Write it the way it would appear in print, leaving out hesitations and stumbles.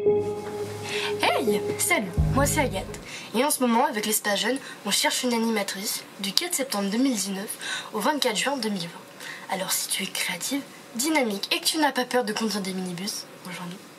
Hey, salut, moi c'est Agathe. Et en ce moment, avec les stages jeunes, on cherche une animatrice du 4 septembre 2019 au 24 juin 2020. Alors si tu es créative, dynamique et que tu n'as pas peur de conduire des minibus, rejoins-nous.